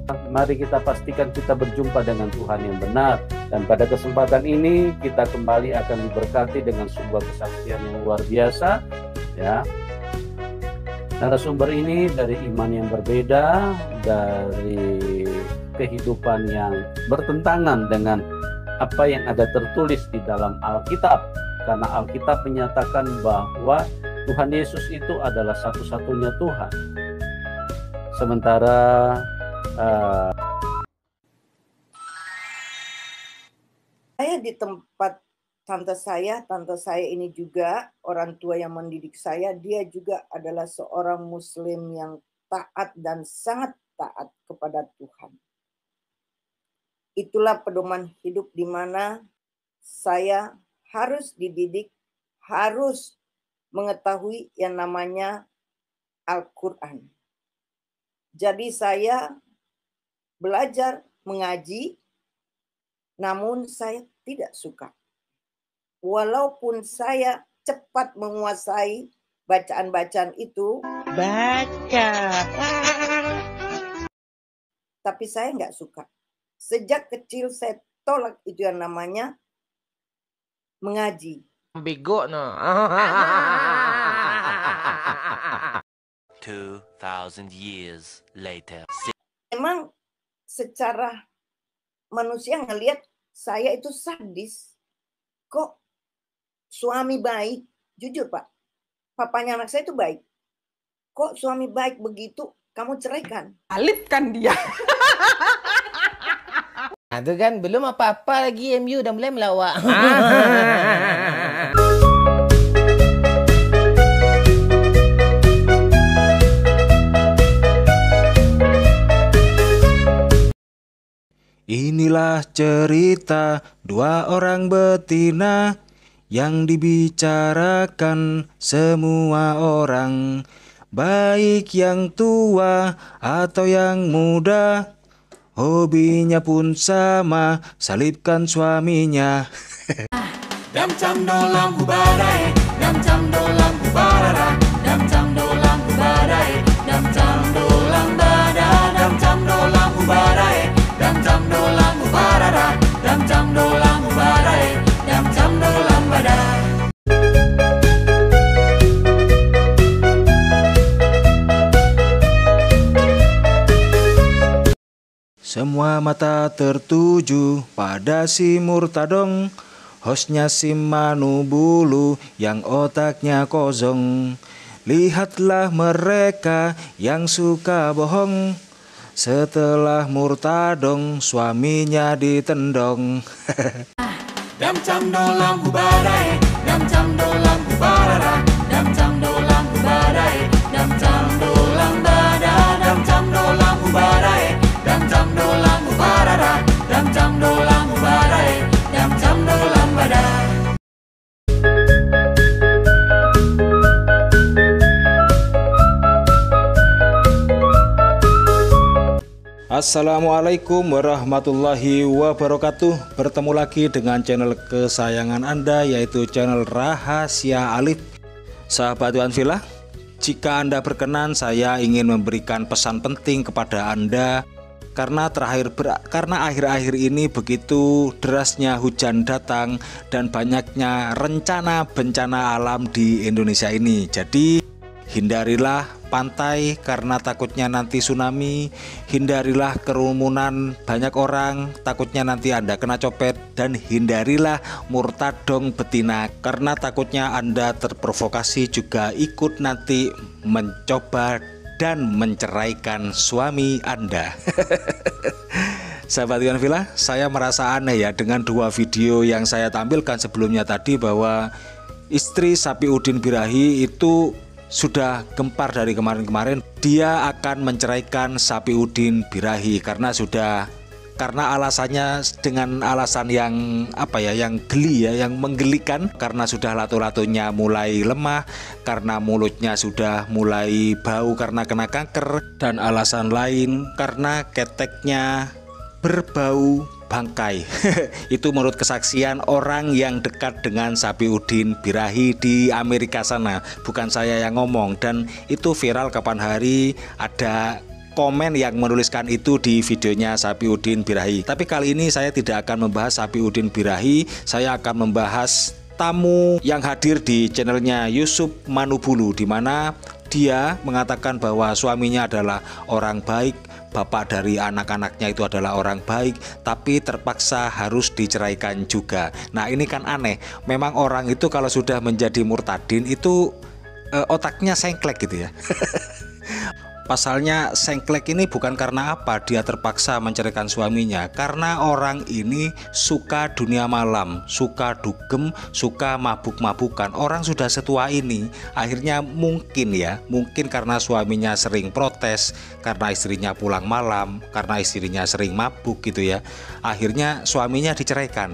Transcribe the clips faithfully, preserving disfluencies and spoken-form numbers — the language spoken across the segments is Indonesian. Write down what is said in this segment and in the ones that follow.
Mari kita pastikan kita berjumpa dengan Tuhan yang benar. Dan pada kesempatan ini kita kembali akan diberkati dengan sebuah kesaksian yang luar biasa. Ya, narasumber ini dari iman yang berbeda, dari kehidupan yang bertentangan dengan apa yang ada tertulis di dalam Alkitab. Karena Alkitab menyatakan bahwa Tuhan Yesus itu adalah satu-satunya Tuhan. Sementara uh, saya di tempat tante saya, tante saya ini juga orang tua yang mendidik saya, dia juga adalah seorang Muslim yang taat dan sangat taat kepada Tuhan. Itulah pedoman hidup di mana saya harus dididik, harus mengetahui yang namanya Al-Quran. Jadi saya belajar mengaji, namun saya tidak suka. Walaupun saya cepat menguasai bacaan-bacaan itu, baca, tapi saya nggak suka. Sejak kecil saya tolak itu yang namanya mengaji. Bego no. Two thousand years later. Memang secara manusia ngelihat saya itu sadis. Kok suami baik, jujur Pak, papanya anak saya itu baik. Kok suami baik begitu, kamu ceraikan? Alit kan dia. Nah, itu kan belum apa-apa lagi M U udah mulai melawak. Inilah cerita dua orang betina yang dibicarakan semua orang, baik yang tua atau yang muda. Hobinya pun sama, salibkan suaminya. Dam cam dolam hubarae, dam cam dolam hubarara, dam cam dolam hubarae, dam cam dolam bada, dam cam dolam hubarae, dam cam dolam hubarara, dam cam dolam hubarae, dam cam dolam bada. Semua mata tertuju pada si Murtadong, hostnya si Manubulu yang otaknya kosong. Lihatlah mereka yang suka bohong, setelah Murtadong suaminya ditendong. Dam cam dolam hubarae, dam cam dolam hubarara, dam cam dolam hubarae, dam cam dolam bada, dam cam dolam hubarae, dam cam dolam hubarara, dam cam dolam hubarae, dam cam dolam bada. Assalamualaikum warahmatullahi wabarakatuh. Bertemu lagi dengan channel kesayangan Anda, yaitu channel Rahasia Alif. Sahabat Tuhan Villa, jika Anda berkenan, saya ingin memberikan pesan penting kepada Anda. Karena terakhir ber, karena akhir-akhir ini begitu derasnya hujan datang dan banyaknya rencana bencana alam di Indonesia ini. Jadi hindarilah pantai karena takutnya nanti tsunami, hindarilah kerumunan banyak orang takutnya nanti Anda kena copet, dan hindarilah Murtadong betina karena takutnya Anda terprovokasi juga ikut nanti mencoba dan menceraikan suami Anda. Sahabat Tuhan Villa, saya merasa aneh ya dengan dua video yang saya tampilkan sebelumnya tadi, bahwa istri Sapiuddin Birahi itu sudah gempar dari kemarin-kemarin. Dia akan menceraikan Sapiuddin Birahi karena sudah karena alasannya dengan alasan yang apa ya, yang geli ya, yang menggelikan, karena sudah lato-latonya mulai lemah, karena mulutnya sudah mulai bau karena kena kanker, dan alasan lain karena keteknya berbau bangkai. Itu menurut kesaksian orang yang dekat dengan Sapiuddin Birahi di Amerika sana, bukan saya yang ngomong. Dan itu viral kapan hari, ada komen yang menuliskan itu di videonya Sapiuddin Birahi. Tapi kali ini saya tidak akan membahas Sapiuddin Birahi, saya akan membahas tamu yang hadir di channelnya Yusuf Manubulu, di mana dia mengatakan bahwa suaminya adalah orang baik, bapak dari anak-anaknya itu adalah orang baik, tapi terpaksa harus diceraikan juga. Nah ini kan aneh, memang orang itu kalau sudah menjadi murtadin itu eh, otaknya sengklek gitu ya. Pasalnya sengklek ini bukan karena apa dia terpaksa menceraikan suaminya, karena orang ini suka dunia malam, suka dugem, suka mabuk-mabukan. Orang sudah setua ini akhirnya mungkin ya, mungkin karena suaminya sering protes, karena istrinya pulang malam, karena istrinya sering mabuk gitu ya, akhirnya suaminya diceraikan.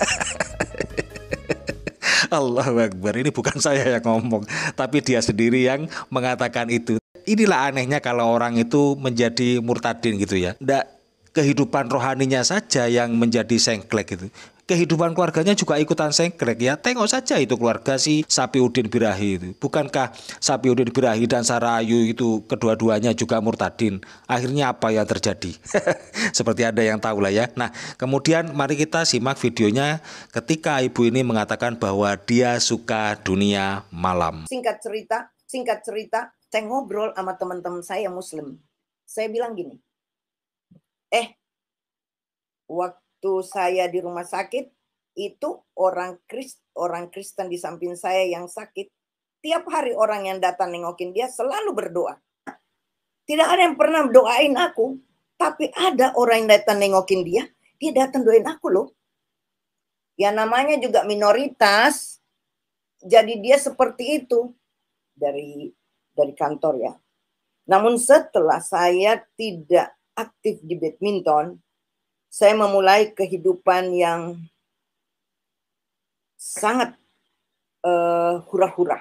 Allahu Akbar, ini bukan saya yang ngomong, tapi dia sendiri yang mengatakan itu. Inilah anehnya kalau orang itu menjadi murtadin gitu ya. Nggak kehidupan rohaninya saja yang menjadi sengklek gitu. Kehidupan keluarganya juga ikutan sengklek ya. Tengok saja itu keluarga si Sapiuddin Birahi itu. Bukankah Sapiuddin Birahi dan Sarah Ayu itu kedua-duanya juga murtadin? Akhirnya apa yang terjadi? Seperti ada yang tahu lah ya. Nah kemudian mari kita simak videonya ketika ibu ini mengatakan bahwa dia suka dunia malam. Singkat cerita, singkat cerita, saya ngobrol sama teman-teman saya Muslim. Saya bilang gini, eh, waktu saya di rumah sakit, itu orang Krist, orang Kristen di samping saya yang sakit, tiap hari orang yang datang nengokin dia selalu berdoa. Tidak ada yang pernah doain aku, tapi ada orang yang datang nengokin dia, dia datang doain aku loh. Ya namanya juga minoritas, jadi dia seperti itu dari dari kantor ya. Namun setelah saya tidak aktif di badminton, saya memulai kehidupan yang sangat uh, hura-hura.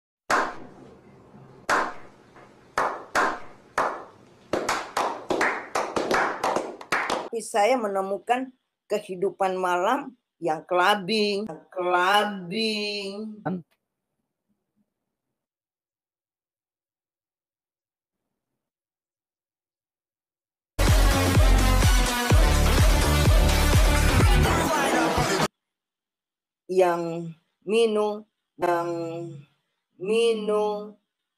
Tapi saya menemukan kehidupan malam yang clubbing, clubbing. Yang minum, yang minum.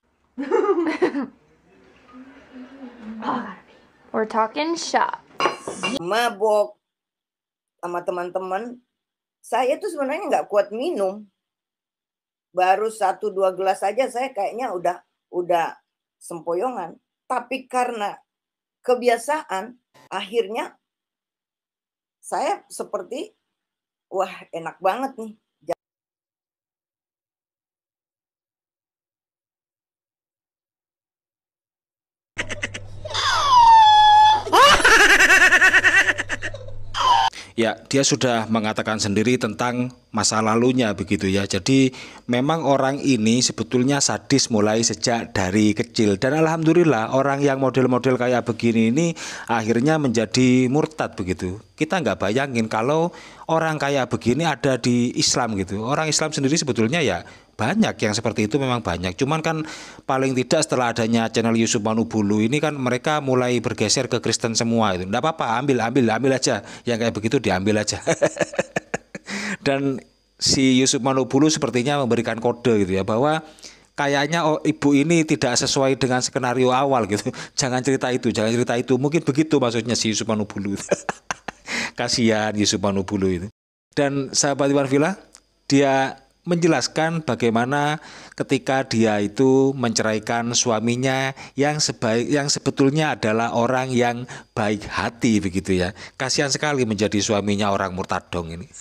We're talking shop. Mabok sama teman-teman. Saya tuh sebenarnya nggak kuat minum. Baru satu dua gelas aja saya kayaknya udah udah sempoyongan. Tapi karena kebiasaan, akhirnya saya seperti wah enak banget nih. Ya, dia sudah mengatakan sendiri tentang masa lalunya begitu ya. Jadi memang orang ini sebetulnya sadis mulai sejak dari kecil. Dan alhamdulillah orang yang model-model kayak begini ini akhirnya menjadi murtad begitu. Kita nggak bayangin kalau orang kayak begini ada di Islam gitu. Orang Islam sendiri sebetulnya ya banyak yang seperti itu, memang banyak. Cuman kan paling tidak setelah adanya channel Yusuf Manubulu ini kan mereka mulai bergeser ke Kristen semua itu. Nggak apa-apa, ambil, ambil, ambil aja. Yang kayak begitu diambil aja. Dan si Yusuf Manubulu sepertinya memberikan kode gitu ya, bahwa kayaknya oh, ibu ini tidak sesuai dengan skenario awal gitu. Jangan cerita itu, jangan cerita itu. Mungkin begitu maksudnya si Yusuf Manubulu. Kasihan Yusuf Manubulu itu. Dan sahabat Iwan Villa, dia menjelaskan bagaimana ketika dia itu menceraikan suaminya yang sebaik yang sebetulnya adalah orang yang baik hati begitu ya. Kasihan sekali menjadi suaminya orang murtadong ini.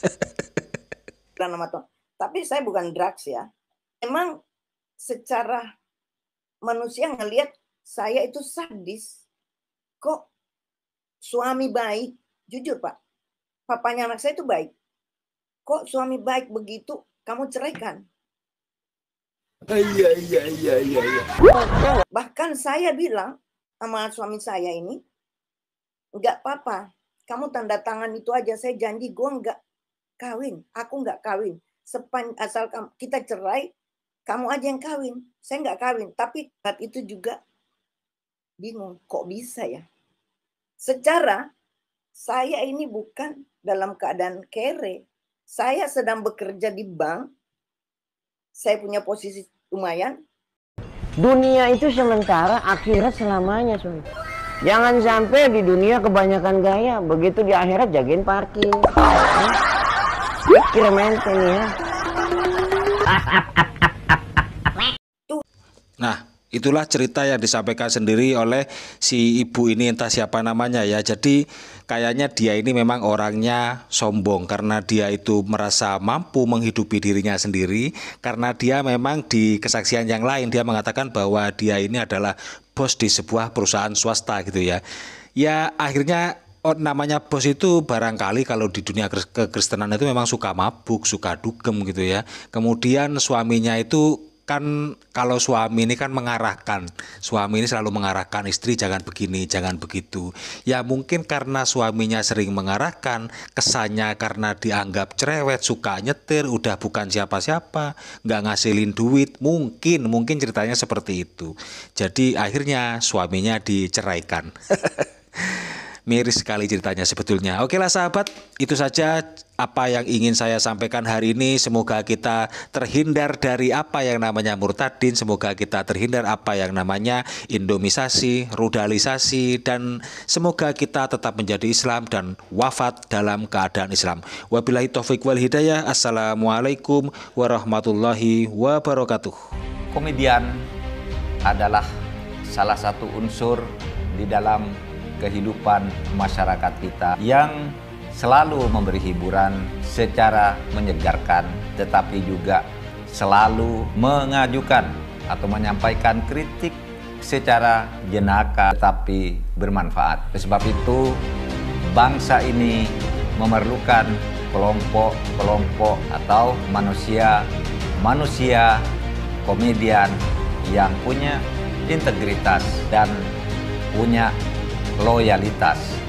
Tapi saya bukan drugs ya. Memang secara manusia ngelihat saya itu sadis. Kok suami baik, jujur Pak, papanya anak saya itu baik. Kok suami baik begitu kamu ceraikan? Iya, iya, iya, iya, iya. Bahkan saya bilang sama suami saya ini, enggak apa-apa, kamu tanda tangan itu aja, saya janji gue enggak kawin, aku enggak kawin. Sepan, asal kita cerai, kamu aja yang kawin, saya enggak kawin. Tapi saat itu juga bingung, kok bisa ya? Secara saya ini bukan dalam keadaan kere. Saya sedang bekerja di bank. Saya punya posisi lumayan. Dunia itu sementara, akhirat selamanya, Sob. Jangan sampai di dunia kebanyakan gaya, begitu di akhirat jagain parkir. Pikir menteng ya. Nah, itulah cerita yang disampaikan sendiri oleh si ibu ini, entah siapa namanya ya. Jadi kayaknya dia ini memang orangnya sombong karena dia itu merasa mampu menghidupi dirinya sendiri. Karena dia memang di kesaksian yang lain dia mengatakan bahwa dia ini adalah bos di sebuah perusahaan swasta gitu ya. Ya akhirnya oh, namanya bos itu barangkali kalau di dunia kekristenan itu memang suka mabuk, suka dugem gitu ya. Kemudian suaminya itu kan kalau suami ini kan mengarahkan, suami ini selalu mengarahkan istri jangan begini, jangan begitu. Ya mungkin karena suaminya sering mengarahkan, kesannya karena dianggap cerewet, suka nyetir, udah bukan siapa-siapa, nggak ngasilin duit, mungkin, mungkin ceritanya seperti itu. Jadi akhirnya suaminya diceraikan. Miris sekali ceritanya sebetulnya. Oke lah sahabat, itu saja apa yang ingin saya sampaikan hari ini. Semoga kita terhindar dari apa yang namanya murtadin. Semoga kita terhindar apa yang namanya indomisasi, rudalisasi. Dan semoga kita tetap menjadi Islam dan wafat dalam keadaan Islam. Wabillahi taufiq wal hidayah. Assalamualaikum warahmatullahi wabarakatuh. Komedian adalah salah satu unsur di dalam kehidupan masyarakat kita yang selalu memberi hiburan secara menyegarkan, tetapi juga selalu mengajukan atau menyampaikan kritik secara jenaka tetapi bermanfaat. Sebab itu bangsa ini memerlukan kelompok-kelompok atau manusia-manusia komedian yang punya integritas dan punya loyalitas